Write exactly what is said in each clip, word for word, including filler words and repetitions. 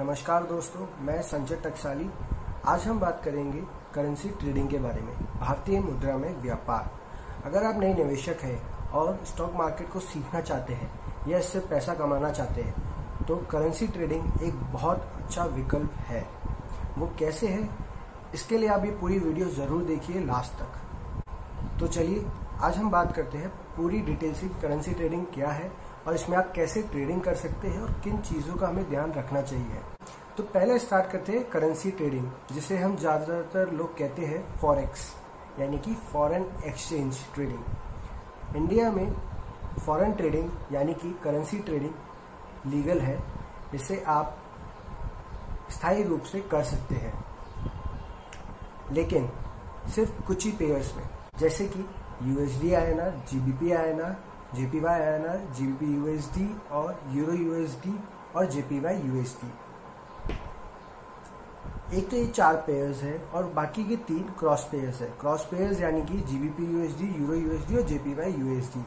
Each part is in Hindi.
नमस्कार दोस्तों, मैं संजय टकसाली। आज हम बात करेंगे करेंसी ट्रेडिंग के बारे में, भारतीय मुद्रा में व्यापार। अगर आप नए निवेशक हैं और स्टॉक मार्केट को सीखना चाहते हैं या इससे पैसा कमाना चाहते हैं तो करेंसी ट्रेडिंग एक बहुत अच्छा विकल्प है। वो कैसे है, इसके लिए आप ये पूरी वीडियो ज़रूर देखिए लास्ट तक। तो चलिए आज हम बात करते हैं पूरी डिटेल से करेंसी ट्रेडिंग क्या है और इसमें आप कैसे ट्रेडिंग कर सकते हैं और किन चीज़ों का हमें ध्यान रखना चाहिए। तो पहले स्टार्ट करते हैं करेंसी ट्रेडिंग, जिसे हम ज़्यादातर लोग कहते हैं फॉरेक्स, यानी कि फॉरेन एक्सचेंज ट्रेडिंग। इंडिया में फॉरेन ट्रेडिंग यानी कि करेंसी ट्रेडिंग लीगल है, इसे आप स्थायी रूप से कर सकते हैं, लेकिन सिर्फ कुछ ही पेयर्स में, जैसे कि USD I N R, GBP I N R, JPY I N R, GBP USD और यूरो यूएसडी और जेपीवाई यूएसडी। एक तो ये चार पेयर्स है और बाकी के तीन क्रॉस पेयर्स है। क्रॉस पेयर्स यानी कि जीबीपी यूएसडी, यूरो यूएसडी और जेपीवाई यूएसडी।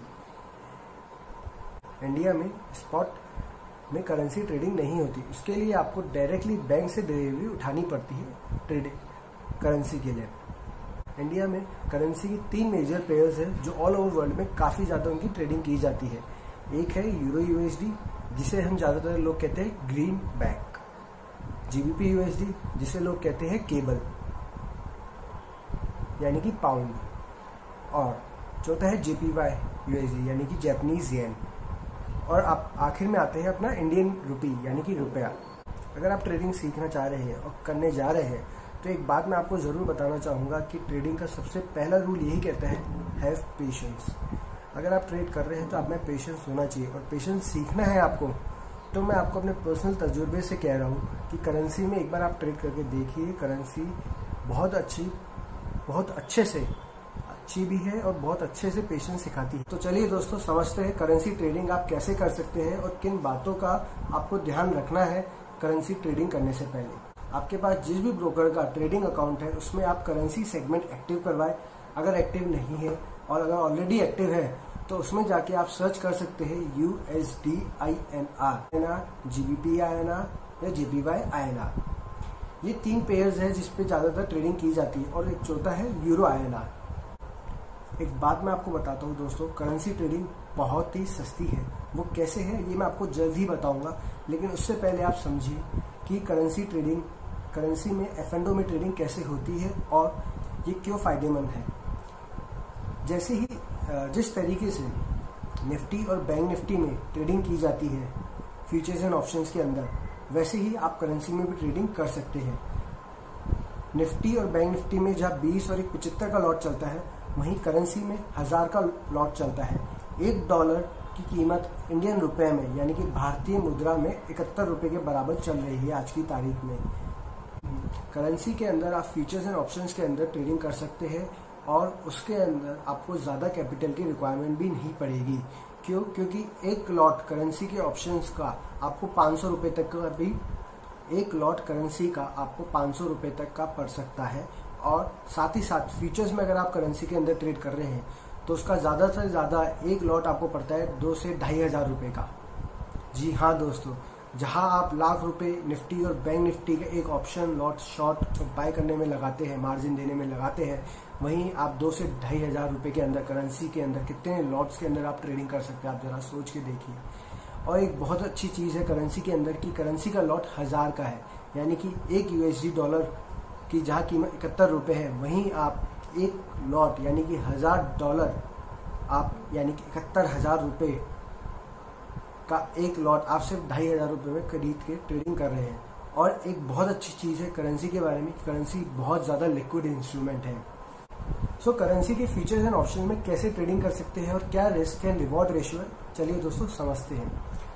इंडिया में स्पॉट में करेंसी ट्रेडिंग नहीं होती, उसके लिए आपको डायरेक्टली बैंक से डिलीवरी उठानी पड़ती है ट्रेडिंग करेंसी के लिए। इंडिया में करेंसी की तीन मेजर पेयर्स है जो ऑल ओवर वर्ल्ड में काफ़ी ज़्यादा उनकी ट्रेडिंग की जाती है। एक है यूरो यूएसडी, जिसे हम ज़्यादातर लोग कहते हैं ग्रीन बैक, जीबीपी यूएसडी जिसे लोग कहते हैं केबल यानी कि पाउंड, और चौथा है जेपीवाई यूएसडी यानी कि जैपनीज येन, और आप आखिर में आते हैं अपना इंडियन रुपी यानी कि रुपया। अगर आप ट्रेडिंग सीखना चाह रहे हैं और करने जा रहे हैं तो एक बात मैं आपको ज़रूर बताना चाहूँगा कि ट्रेडिंग का सबसे पहला रूल यही कहता है, हैव पेशेंस। अगर आप ट्रेड कर रहे हैं तो आप में पेशेंस होना चाहिए, और पेशेंस सीखना है आपको तो मैं आपको अपने पर्सनल तजुर्बे से कह रहा हूँ कि करेंसी में एक बार आप ट्रेड करके देखिए। करेंसी बहुत अच्छी बहुत अच्छे से अच्छी भी है और बहुत अच्छे से पेशेंस सिखाती है। तो चलिए दोस्तों, समझते हैं करेंसी ट्रेडिंग आप कैसे कर सकते हैं और किन बातों का आपको ध्यान रखना है करेंसी ट्रेडिंग करने से पहले। आपके पास जिस भी ब्रोकर का ट्रेडिंग अकाउंट है उसमें आप करेंसी सेगमेंट एक्टिव करवाएं। अगर एक्टिव नहीं है और अगर ऑलरेडी एक्टिव है तो उसमें जाके आप सर्च कर सकते हैं USD I N R, GBP I N R या जेपीवाई आई एन आर। ये तीन पेयर्स है जिस पे ज़्यादातर ट्रेडिंग की जाती है, और एक चौथा है यूरो आई एन आर। एक बात मैं आपको बताता हूँ दोस्तों, करेंसी ट्रेडिंग बहुत ही सस्ती है। वो कैसे है ये मैं आपको जल्द ही बताऊंगा, लेकिन उससे पहले आप समझिए कि करेंसी ट्रेडिंग करेंसी में एफ एंड ओ में ट्रेडिंग कैसे होती है और ये क्यों फ़ायदेमंद है। जैसे ही जिस तरीके से निफ्टी और बैंक निफ्टी में ट्रेडिंग की जाती है फ्यूचर्स एंड ऑप्शंस के अंदर, वैसे ही आप करेंसी में भी ट्रेडिंग कर सकते हैं। निफ्टी और बैंक निफ्टी में जहाँ बीस और एक पचहत्तर का लॉट चलता है, वहीं करेंसी में हज़ार का लॉट चलता है। एक डॉलर की कीमत इंडियन रुपए में यानी कि भारतीय मुद्रा में इकहत्तर रुपये के बराबर चल रही है आज की तारीख में। करेंसी के अंदर आप फ्यूचर्स एंड ऑप्शंस के अंदर ट्रेडिंग कर सकते हैं और उसके अंदर आपको ज़्यादा कैपिटल की रिक्वायरमेंट भी नहीं पड़ेगी। क्यों? क्योंकि एक लॉट करेंसी के ऑप्शंस का आपको पाँच सौ रुपये तक का भी एक लॉट करेंसी का आपको पाँच सौ रुपये तक का पड़ सकता है। और साथ ही साथ फ्यूचर्स में अगर आप करेंसी के अंदर ट्रेड कर रहे हैं तो उसका ज़्यादा से ज़्यादा एक लॉट आपको पड़ता है दो से ढाई हज़ार रुपये का। जी हाँ दोस्तों, जहां आप लाख रुपए निफ्टी और बैंक निफ्टी का एक ऑप्शन लॉट शॉर्ट बाय करने में लगाते हैं, मार्जिन देने में लगाते हैं, वहीं आप दो से ढाई हज़ार रुपये के अंदर करेंसी के अंदर कितने लॉट्स के अंदर आप ट्रेडिंग कर सकते हैं, आप ज़रा सोच के देखिए। और एक बहुत अच्छी चीज़ है करेंसी के अंदर कि करेंसी का लॉट हज़ार का है, यानी कि एक यूएसडी डॉलर की जहाँ कीमत इकहत्तर रुपये है, वहीं आप एक लॉट यानी कि हज़ार डॉलर आप यानी कि इकहत्तर हज़ार रुपये का एक लॉट आप सिर्फ ढाई हज़ार रुपये में खरीद के ट्रेडिंग कर रहे हैं। और एक बहुत अच्छी चीज़ है करेंसी के बारे में, करेंसी बहुत ज़्यादा लिक्विड इंस्ट्रूमेंट है। सो so, करेंसी के फीचर्स एंड ऑप्शन में कैसे ट्रेडिंग कर सकते हैं और क्या रिस्क एंड रिवॉर्ड रेशियो है, चलिए दोस्तों समझते हैं।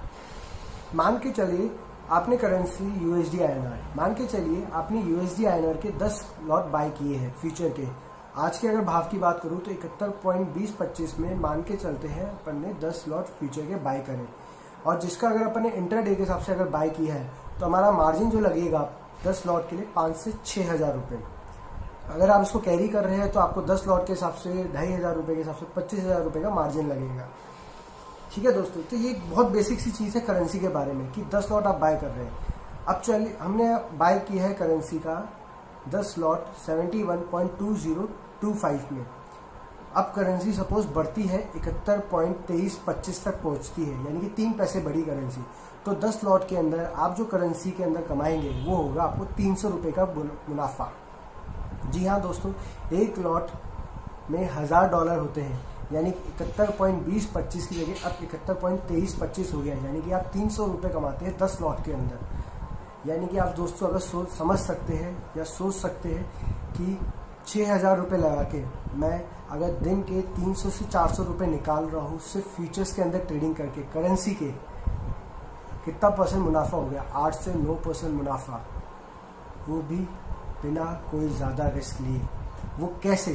मान के चलिए आपने currency USD I N R मान के चलिए आपने यूएसडी आई एन आर के दस लॉट बाय किए हैं फ्यूचर के। आज के अगर भाव की बात करूँ तो इकहत्तर पॉइंट बीस पच्चीस में मान के चलते हैं अपन ने दस लॉट फ्यूचर के बाय करें, और जिसका अगर अपन ने इंटरडे के हिसाब से अगर बाय किया है तो हमारा मार्जिन जो लगेगा दस लॉट के लिए पाँच से छः हज़ार रुपये। अगर आप इसको कैरी कर रहे हैं तो आपको दस लॉट के हिसाब से ढाई हज़ार रुपये के हिसाब से पच्चीस हज़ार रुपये का मार्जिन लगेगा। ठीक है दोस्तों, तो ये बहुत बेसिक सी चीज़ है करेंसी के बारे में कि दस लॉट आप बाय कर रहे हैं। अब चलिए हमने बाय किया है करेंसी का दस lot seventy one point two zero two five में। अब करेंसी सपोज बढ़ती है इकहत्तर पॉइंट तेईस पच्चीस तक पहुंचती है, यानी कि तीन पैसे बढ़ी करेंसी, तो दस लॉट के अंदर आप जो करेंसी के अंदर कमाएंगे वो होगा आपको तीन सौ रुपये का मुनाफा। जी हाँ दोस्तों, एक लॉट में हज़ार डॉलर होते हैं, यानी कि इकहत्तर पॉइंट बीस पच्चीस की जगह अब इकहत्तर पॉइंट तेईस पच्चीस हो गया, यानी कि आप तीन सौ रुपये कमाते हैं दस लॉट के अंदर। यानी कि आप दोस्तों अगर सोच समझ सकते हैं या सोच सकते हैं कि छः हज़ार रुपये लगा के मैं अगर दिन के तीन सौ से चार सौ रुपये निकाल रहा हूँ सिर्फ फ्यूचर्स के अंदर ट्रेडिंग करके करेंसी के, कितना परसेंट मुनाफा हो गया? आठ से नौ परसेंट मुनाफा, वो भी बिना कोई ज़्यादा रिस्क लिए। वो कैसे?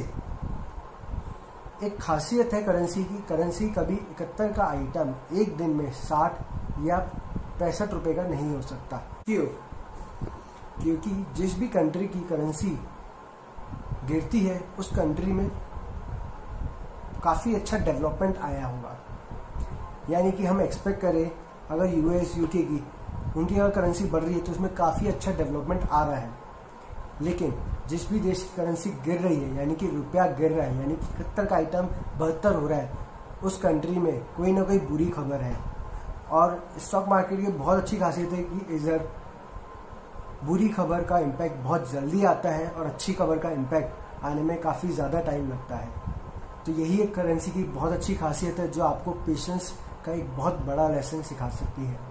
एक खासियत है करेंसी की, करेंसी कभी इकहत्तर का आइटम एक दिन में साठ या पैंसठ रुपये का नहीं हो सकता। क्यों? क्योंकि जिस भी कंट्री की करेंसी गिरती है उस कंट्री में काफ़ी अच्छा डेवलपमेंट आया होगा। यानी कि हम एक्सपेक्ट करें अगर यूएस यूके की उनकी अगर करेंसी बढ़ रही है तो उसमें काफ़ी अच्छा डेवलपमेंट आ रहा है। लेकिन जिस भी देश की करेंसी गिर रही है, यानी कि रुपया गिर रहा है, यानी कि इकहत्तर का आइटम बहत्तर हो रहा है, उस कंट्री में कोई ना कोई बुरी खबर है। और स्टॉक मार्केट की बहुत अच्छी खासियत है कि इधर बुरी खबर का इम्पैक्ट बहुत जल्दी आता है और अच्छी खबर का इम्पैक्ट आने में काफ़ी ज़्यादा टाइम लगता है। तो यही एक करेंसी की बहुत अच्छी खासियत है जो आपको पेशेंस का एक बहुत बड़ा लेसन सिखा सकती है।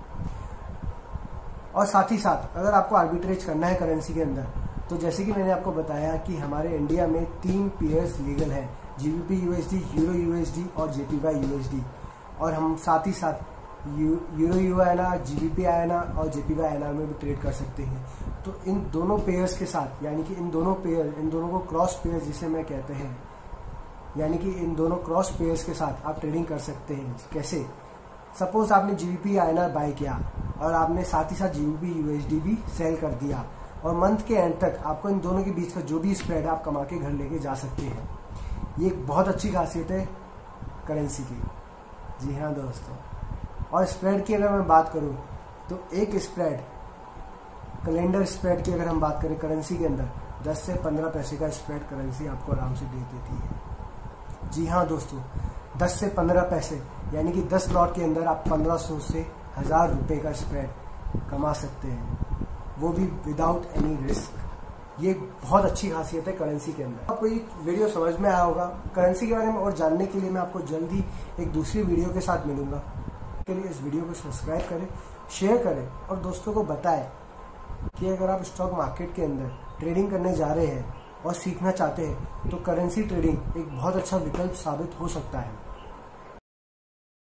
और साथ ही साथ अगर आपको आर्बिट्रेज करना है करेंसी के अंदर, तो जैसे कि मैंने आपको बताया कि हमारे इंडिया में तीन पेयर्स लीगल हैं, जीबीपी यूएसडी, यूरो यूएसडी और जेपीवाई यूएसडी। और हम साथ ही साथ यू यूरो यूएनआर, जीबीपी आईएनआर और जेपीवाई आईएनआर में भी ट्रेड कर सकते हैं। तो इन दोनों पेयर्स के साथ, यानी कि इन दोनों पेयर इन दोनों को क्रॉस पेयर जिसे मैं कहते हैं, यानी कि इन दोनों क्रॉस पेयर्स के साथ आप ट्रेडिंग कर सकते हैं। कैसे? सपोज आपने जीबीपी आईएनआर बाय किया और आपने साथ ही साथ जीबीपी यूएसडी भी सेल कर दिया, और मंथ के एंड तक आपको इन दोनों के बीच का जो भी स्प्रेड है आप कमा के घर लेके जा सकते हैं। ये एक बहुत अच्छी खासियत है करेंसी की। जी हाँ दोस्तों, और स्प्रेड की अगर मैं बात करूँ तो एक स्प्रेड, कैलेंडर स्प्रेड की अगर हम बात करें करेंसी के अंदर, दस से पंद्रह पैसे का स्प्रेड करेंसी आपको आराम से दे देती है। जी हाँ दोस्तों, दस से पंद्रह पैसे, यानी कि दस लॉट के अंदर आप पंद्रह सौ से हज़ार रुपये का स्प्रेड कमा सकते हैं, वो भी विदाउट एनी रिस्क। ये बहुत अच्छी खासियत है करेंसी के अंदर। आपको ये वीडियो समझ में आया होगा। करेंसी के बारे में और जानने के लिए मैं आपको जल्दी एक दूसरी वीडियो के साथ मिलूंगा। के लिए इस वीडियो को सब्सक्राइब करें, शेयर करें और दोस्तों को बताएं कि अगर आप स्टॉक मार्केट के अंदर ट्रेडिंग करने जा रहे हैं और सीखना चाहते हैं तो करेंसी ट्रेडिंग एक बहुत अच्छा विकल्प साबित हो सकता है।